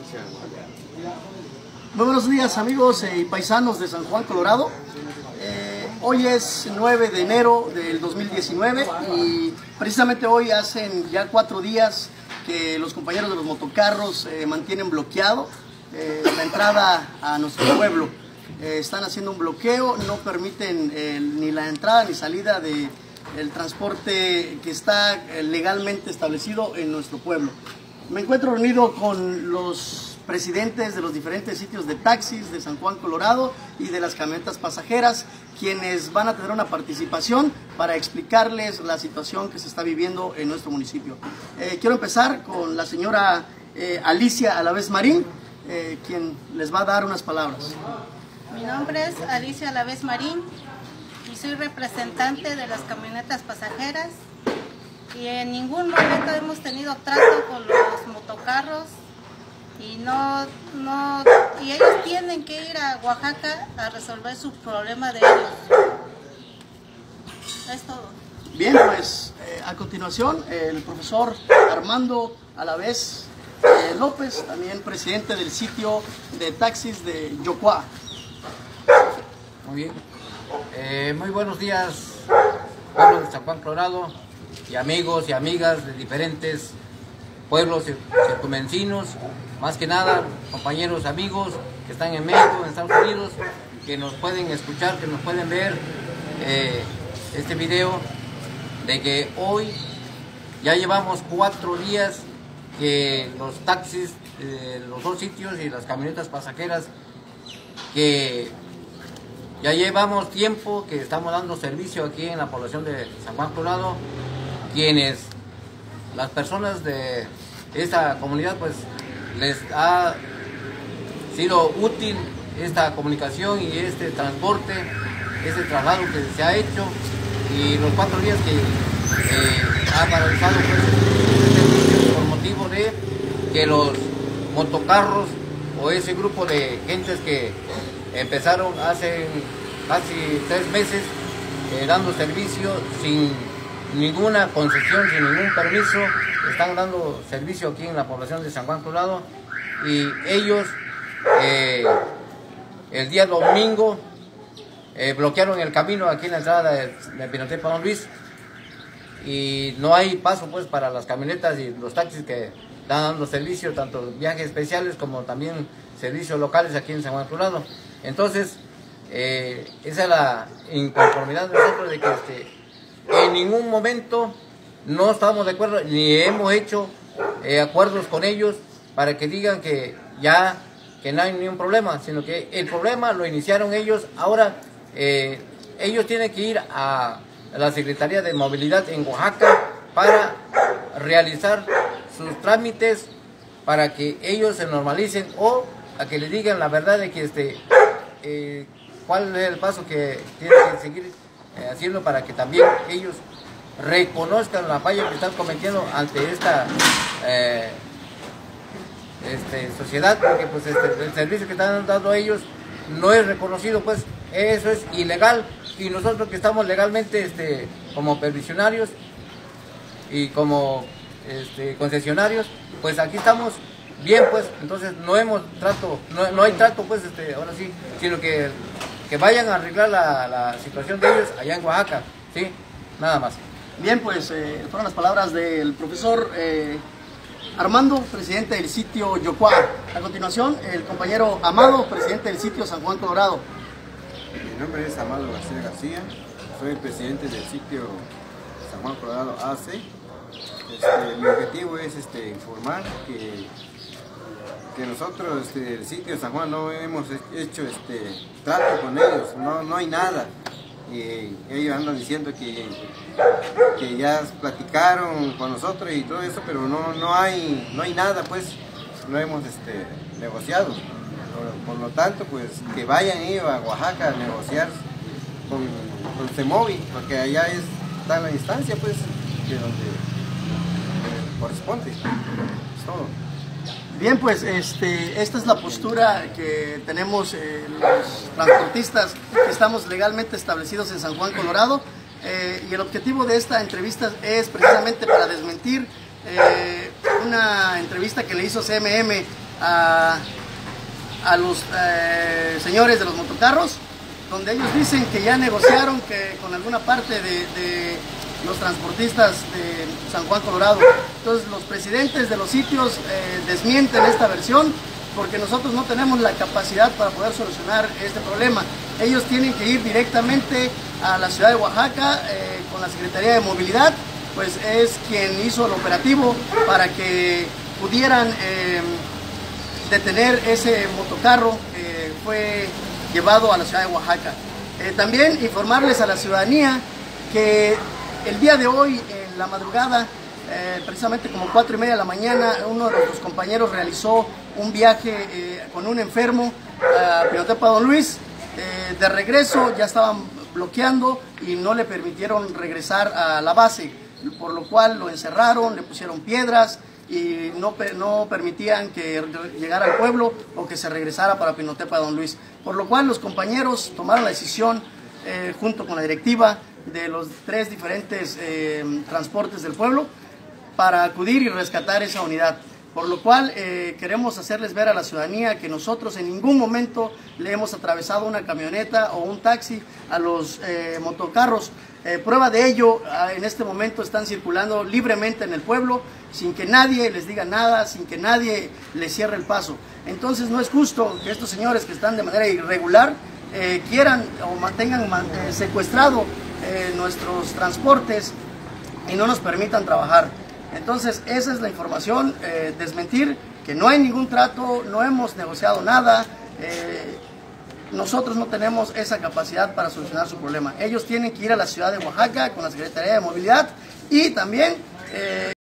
Muy buenos días amigos y paisanos de San Juan, Colorado. Hoy es 9 de enero del 2019 y precisamente hoy hacen ya 4 días que los compañeros de los motocarros mantienen bloqueado la entrada a nuestro pueblo. Están haciendo un bloqueo, no permiten ni la entrada ni salida del transporte que está legalmente establecido en nuestro pueblo. Me encuentro reunido con los presidentes de los diferentes sitios de taxis de San Juan, Colorado y de las camionetas pasajeras, quienes van a tener una participación para explicarles la situación que se está viviendo en nuestro municipio. Quiero empezar con la señora Alicia Alavés Marín, quien les va a dar unas palabras. Mi nombre es Alicia Alavés Marín y soy representante de las camionetas pasajeras y en ningún momento hemos tenido trato con los motocarros y y ellos tienen que ir a Oaxaca a resolver su problema de ellos. Es todo. Bien, pues a continuación el profesor Armando Alavés López, también presidente del sitio de taxis de Yocuá. Muy bien. Muy buenos días, pueblo de San Juan, Colorado, y amigos y amigas de diferentes pueblos circunvecinos, más que nada compañeros, amigos que están en México, en Estados Unidos, que nos pueden escuchar, que nos pueden ver este video, de que hoy ya llevamos 4 días que los taxis, los 2 sitios y las camionetas pasajeras, que ya llevamos tiempo que estamos dando servicio aquí en la población de San Juan, Colorado, quienes las personas de esta comunidad pues les ha sido útil esta comunicación y este transporte, este traslado que se ha hecho, y los 4 días que ha paralizado pues, este servicio por motivo de que los motocarros o ese grupo de gentes que empezaron hace casi 3 meses dando servicio sin ninguna concesión, sin ningún permiso, están dando servicio aquí en la población de San Juan, Colorado, y ellos el día domingo bloquearon el camino aquí en la entrada de Pinotepa Don Luis, y no hay paso pues para las camionetas y los taxis que están dando servicio, tanto viajes especiales como también servicios locales aquí en San Juan, Colorado. Entonces esa es la inconformidad de nosotros, de que en ningún momento no estamos de acuerdo, ni hemos hecho acuerdos con ellos para que digan que ya que no hay ningún problema, sino que el problema lo iniciaron ellos. Ahora ellos tienen que ir a la Secretaría de Movilidad en Oaxaca para realizar sus trámites, para que ellos se normalicen, o a que le digan la verdad de que cuál es el paso que tienen que seguir haciendo, para que también ellos reconozcan la falla que están cometiendo ante esta sociedad, porque pues el servicio que están dando ellos no es reconocido, pues eso es ilegal, y nosotros que estamos legalmente como permisionarios y como concesionarios, pues aquí estamos bien, pues entonces no hay trato pues ahora sí, sino que vayan a arreglar la situación de ellos allá en Oaxaca, ¿sí? Nada más. Bien, pues fueron las palabras del profesor Armando, presidente del sitio Yocuá. A continuación, el compañero Amado, presidente del sitio San Juan, Colorado. Mi nombre es Amado García, soy el presidente del sitio San Juan, Colorado AC. Mi objetivo es informar que nosotros, el sitio San Juan, no hemos hecho trato con ellos, no hay nada. Y ellos andan diciendo que ya platicaron con nosotros y todo eso, pero no hay nada, pues no hemos negociado. Por lo tanto, pues que vayan ellos a Oaxaca a negociar con CEMOVI, porque allá está la instancia, pues, que donde corresponde. Es todo. Bien, pues esta es la postura que tenemos los transportistas que estamos legalmente establecidos en San Juan, Colorado, y el objetivo de esta entrevista es precisamente para desmentir una entrevista que le hizo CMM a los señores de los motocarros, donde ellos dicen que ya negociaron con alguna parte de los transportistas de San Juan Colorado. Entonces los presidentes de los sitios desmienten esta versión, porque nosotros no tenemos la capacidad para poder solucionar este problema. Ellos tienen que ir directamente a la ciudad de Oaxaca con la Secretaría de Movilidad, pues es quien hizo el operativo para que pudieran detener ese motocarro que fue llevado a la ciudad de Oaxaca. También informarles a la ciudadanía que el día de hoy, en la madrugada, precisamente como 4:30 de la mañana, uno de nuestros compañeros realizó un viaje con un enfermo a Pinotepa Don Luis. De regreso ya estaban bloqueando y no le permitieron regresar a la base, por lo cual lo encerraron, le pusieron piedras y no permitían que llegara al pueblo o que se regresara para Pinotepa Don Luis. Por lo cual los compañeros tomaron la decisión, junto con la directiva de los 3 diferentes transportes del pueblo, para acudir y rescatar esa unidad. Por lo cual queremos hacerles ver a la ciudadanía que nosotros en ningún momento le hemos atravesado una camioneta o un taxi a los motocarros. Prueba de ello, en este momento están circulando libremente en el pueblo, sin que nadie les diga nada, sin que nadie les cierre el paso. Entonces no es justo que estos señores que están de manera irregular quieran o mantengan secuestrado nuestros transportes y no nos permitan trabajar. Entonces esa es la información, desmentir que no hay ningún trato, no hemos negociado nada, nosotros no tenemos esa capacidad para solucionar su problema. Ellos tienen que ir a la ciudad de Oaxaca con la Secretaría de Movilidad y también